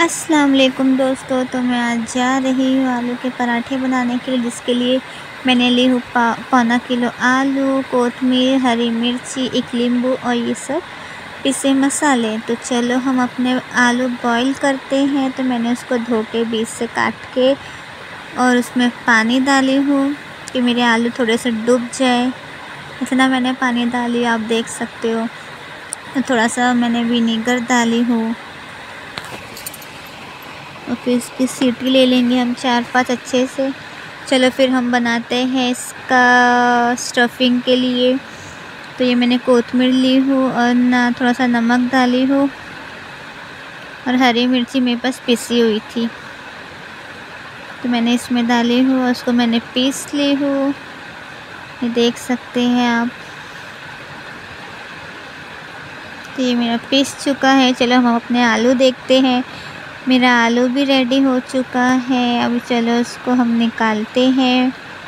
अस्सलाम वालेकुम दोस्तों। तो मैं आज जा रही हूँ आलू के पराठे बनाने के लिए, जिसके लिए मैंने ली हूँ पौना किलो आलू, कोतमीर, हरी मिर्ची, एक नींबू और ये सब पिसे मसाले। तो चलो हम अपने आलू बॉईल करते हैं। तो मैंने उसको धो के बीच से काट के और उसमें पानी डाली हूँ कि मेरे आलू थोड़े से डूब जाए। इतना मैंने पानी डाली, आप देख सकते हो। थोड़ा सा मैंने विनेगर डाली हूँ और फिर इसकी सीटी ले लेंगे हम 4-5 अच्छे से। चलो फिर हम बनाते हैं इसका स्टफिंग के लिए। तो ये मैंने कोतमीर ली हूँ और ना थोड़ा सा नमक डाली हूँ और हरी मिर्ची मेरे पास पिसी हुई थी तो मैंने इसमें डाली हूँ और उसको मैंने पीस ली हूँ। ये देख सकते हैं आप। तो ये मेरा पीस चुका है। चलो हम अपने आलू देखते हैं। मेरा आलू भी रेडी हो चुका है। अब चलो इसको हम निकालते हैं।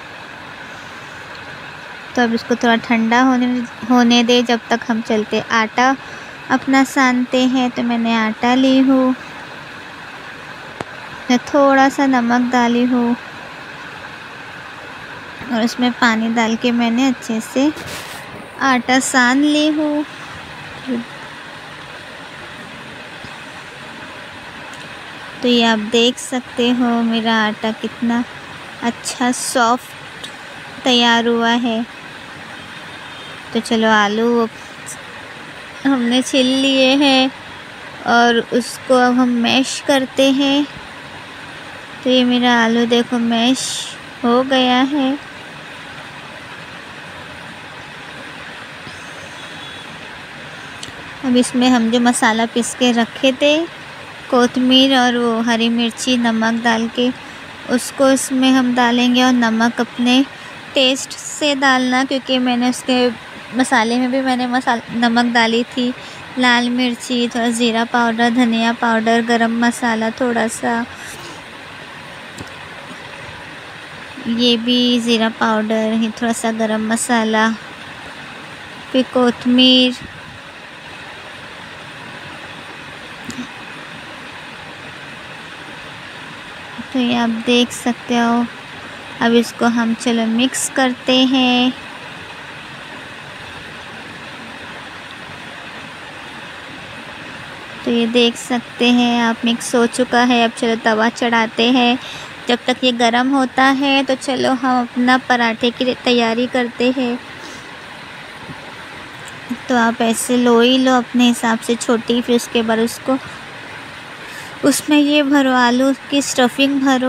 तो अब इसको थोड़ा ठंडा होने दे, जब तक हम चलते आटा अपना सानते हैं। तो मैंने आटा ली हूँ, मैं थोड़ा सा नमक डाली हूँ और उसमें पानी डाल के मैंने अच्छे से आटा सान ली हूँ। तो ये आप देख सकते हो मेरा आटा कितना अच्छा सॉफ्ट तैयार हुआ है। तो चलो आलू हमने छील लिए हैं और उसको अब हम मैश करते हैं। तो ये मेरा आलू देखो मैश हो गया है। अब इसमें हम जो मसाला पीस के रखे थे, कोतमीर और वो हरी मिर्ची नमक डाल के, उसको इसमें हम डालेंगे। और नमक अपने टेस्ट से डालना, क्योंकि मैंने उसके मसाले में भी मैंने नमक डाली थी। लाल मिर्ची, थोड़ा ज़ीरा पाउडर, धनिया पाउडर, गरम मसाला थोड़ा सा, ये भी ज़ीरा पाउडर, ये थोड़ा सा गरम मसाला, फिर कोतमीर। तो ये आप देख सकते हो। अब इसको हम चलो मिक्स करते हैं। तो ये देख सकते हैं आप, मिक्स हो चुका है। अब चलो तवा चढ़ाते हैं। जब तक ये गरम होता है तो चलो हम अपना पराठे की तैयारी करते हैं। तो आप ऐसे लोई लो अपने हिसाब से छोटी, फिर उसके बाद उसको उसमें ये भरो, आलू की स्टफिंग भरो।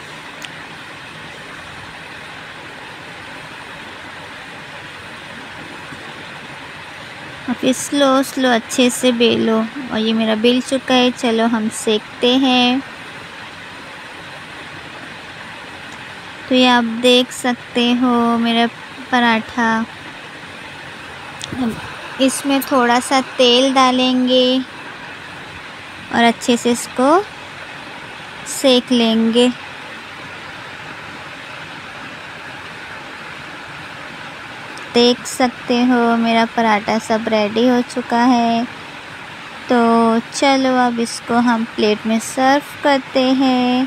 और फिर स्लो अच्छे से बेलो। और ये मेरा बेल चुका है। चलो हम सेकते हैं। तो ये आप देख सकते हो मेरा पराठा। इसमें थोड़ा सा तेल डालेंगे और अच्छे से इसको सेक लेंगे। देख सकते हो मेरा पराठा सब रेडी हो चुका है। तो चलो अब इसको हम प्लेट में सर्व करते हैं।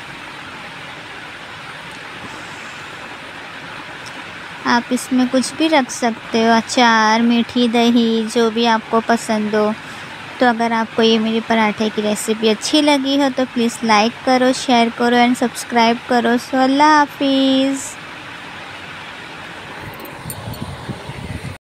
आप इसमें कुछ भी रख सकते हो, अचार, मीठी दही, जो भी आपको पसंद हो। तो अगर आपको ये मेरे पराठे की रेसिपी अच्छी लगी हो तो प्लीज़ लाइक करो, शेयर करो एंड सब्सक्राइब करो। सो अल्लाह हाफिज़।